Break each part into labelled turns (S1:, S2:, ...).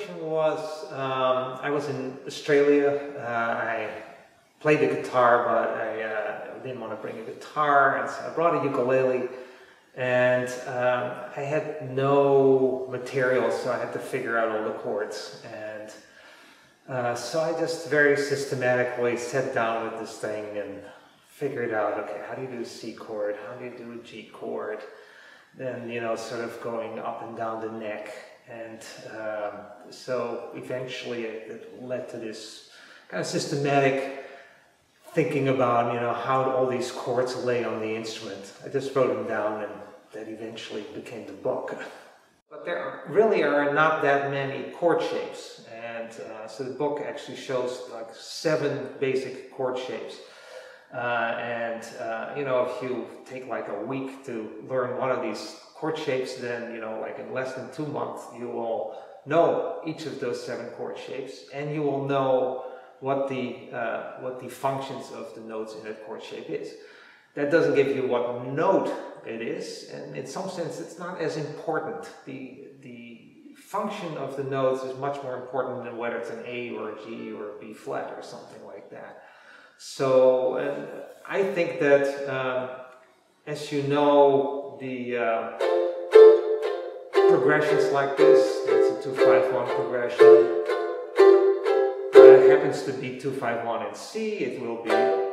S1: inspiration was, I was in Australia. I played the guitar, but I didn't want to bring a guitar, and so I brought a ukulele, and I had no material, so I had to figure out all the chords. And so I just very systematically sat down with this thing and figured out, okay, how do you do a C chord? How do you do a G chord? Then, you know, sort of going up and down the neck. And so eventually it led to this kind of systematic thinking about, you know, how all these chords lay on the instrument. I just wrote them down, and that eventually became the book. But there really are not that many chord shapes. And so the book actually shows like 7 basic chord shapes. You know, if you take like a week to learn one of these chord shapes, then, you know, like in less than 2 months, you will know each of those 7 chord shapes, and you will know what the functions of the notes in that chord shape is. That doesn't give you what note it is, and in some sense, it's not as important. The function of the notes is much more important than whether it's an A or a G or a B flat or something like that. So I think that as you know the progressions like this, it's a 2-5-1 progression. It happens to be 2-5-1 in C. It will be,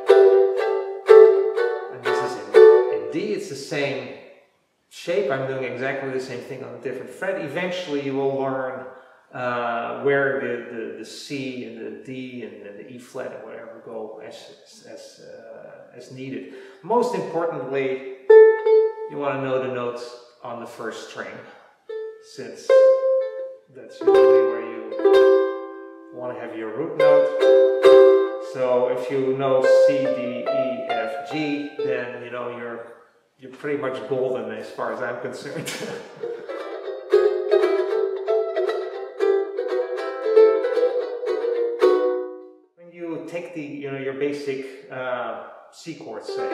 S1: and this is in D. It's the same shape. I'm doing exactly the same thing on a different fret. Eventually, you will learn where the C and the D and the E flat and whatever go as needed. Most importantly, you want to know the notes on the first string, since that's usually where you want to have your root note. So if you know C, D, E, F, G, then you know you're pretty much golden as far as I'm concerned. Take the, you know, your basic C chord, say,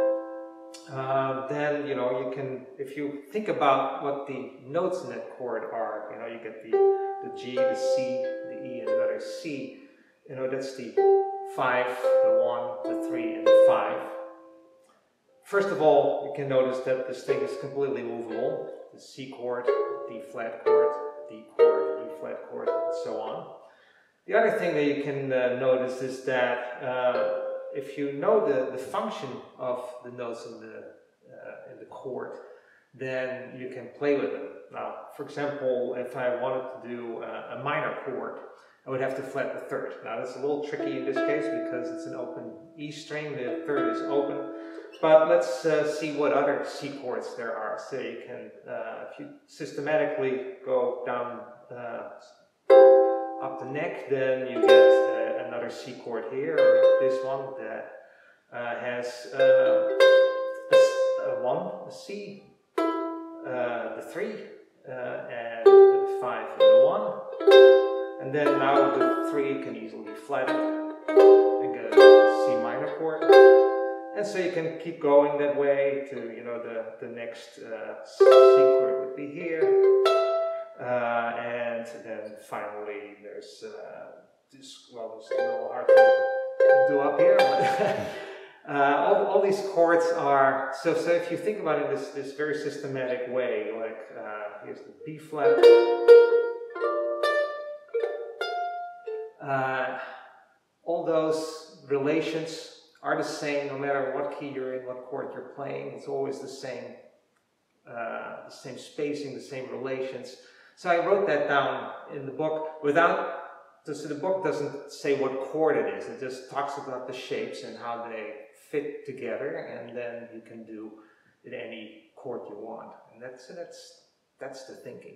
S1: then, you know, you can, if you think about what the notes in that chord are, you know, you get the G, the C, the E, and another C, you know, that's the 5, the 1, the 3, and the 5. First of all, you can notice that this thing is completely movable. The C chord, D flat chord, D chord, E flat chord, and so on. The other thing that you can notice is that if you know the function of the notes in the chord, then you can play with them. Now, for example, if I wanted to do a minor chord, I would have to flat the 3rd. Now, that's a little tricky in this case because it's an open E string, the 3rd is open. But let's see what other C chords there are. So you can, if you systematically go down up the neck, then you get another C chord here, or this one that has a 1, a C, the 3, and the 5 and the 1. And then now the 3 can easily be flatted and get a C minor chord. And so you can keep going that way to, you know, the next C chord would be here. And then finally there's this, well, it's a little hard to do up here, but all these chords are, so if you think about it in this very systematic way, like here's the B flat, all those relations are the same no matter what key you're in, what chord you're playing. It's always the same spacing, the same relations. So I wrote that down in the book without, so the book doesn't say what chord it is. It just talks about the shapes and how they fit together, and then you can do it any chord you want. And that's the thinking.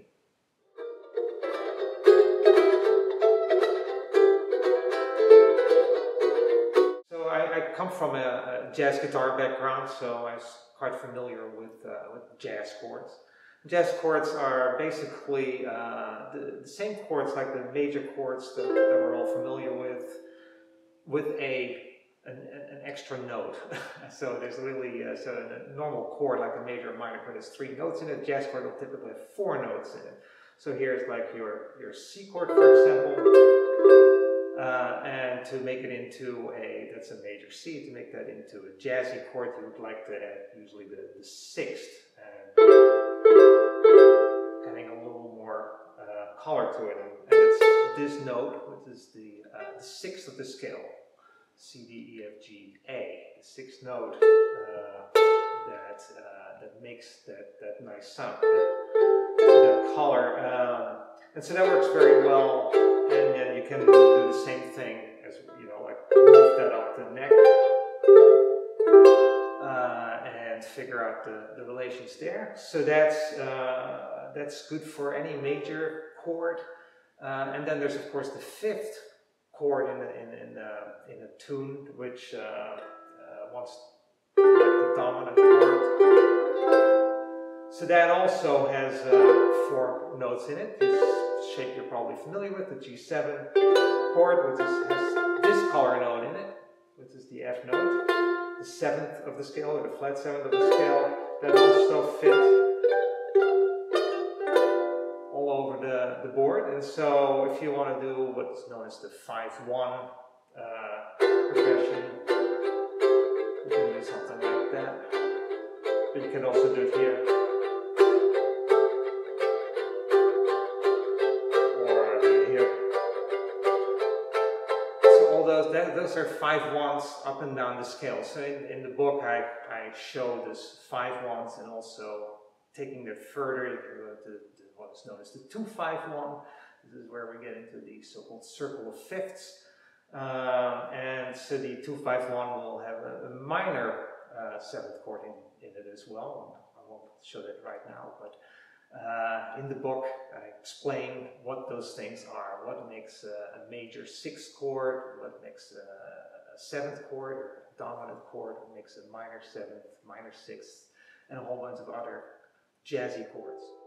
S1: So I come from a jazz guitar background, so I was quite familiar with jazz chords. Jazz chords are basically the same chords like the major chords that we're all familiar with an extra note. So there's really, so in a normal chord like a major or minor chord has 3 notes in it. A jazz chord will typically have 4 notes in it. So here's like your C chord, for example, and to make it into that's a major C, to make that into a jazzy chord, you would like to add usually the sixth, and adding a little more color to it. And it's this note, which is the sixth of the scale, C, D, E, F, G, A, the sixth note that makes that nice sound, that color. And so that works very well. And then you can do the same thing as, you know, like move that up the neck and figure out the relations there. So that's good for any major chord. And then there's of course the fifth chord in a tune, which wants like the dominant chord. So that also has 4 notes in it. This shape you're probably familiar with, the G7 chord, which has this color note in it, which is the F note, the 7th of the scale, or the flat 7th of the scale, that also fit all over the board. And so if you want to do what's known as the 5-1 progression, you can do something like that. But you can also do it here. Those are 5-1s up and down the scale. So in the book I show this 5-1s, and also taking it further, you can go to what's known as the 2-5-1. This is where we get into the so-called circle of fifths. And so the 2-5-1 will have a minor 7th chord in it as well. I won't show that right now, but in the book I explain what those things are, what makes a major 6th chord, what makes a 7th chord or a dominant chord, what makes a minor 7th, minor 6th, and a whole bunch of other jazzy chords.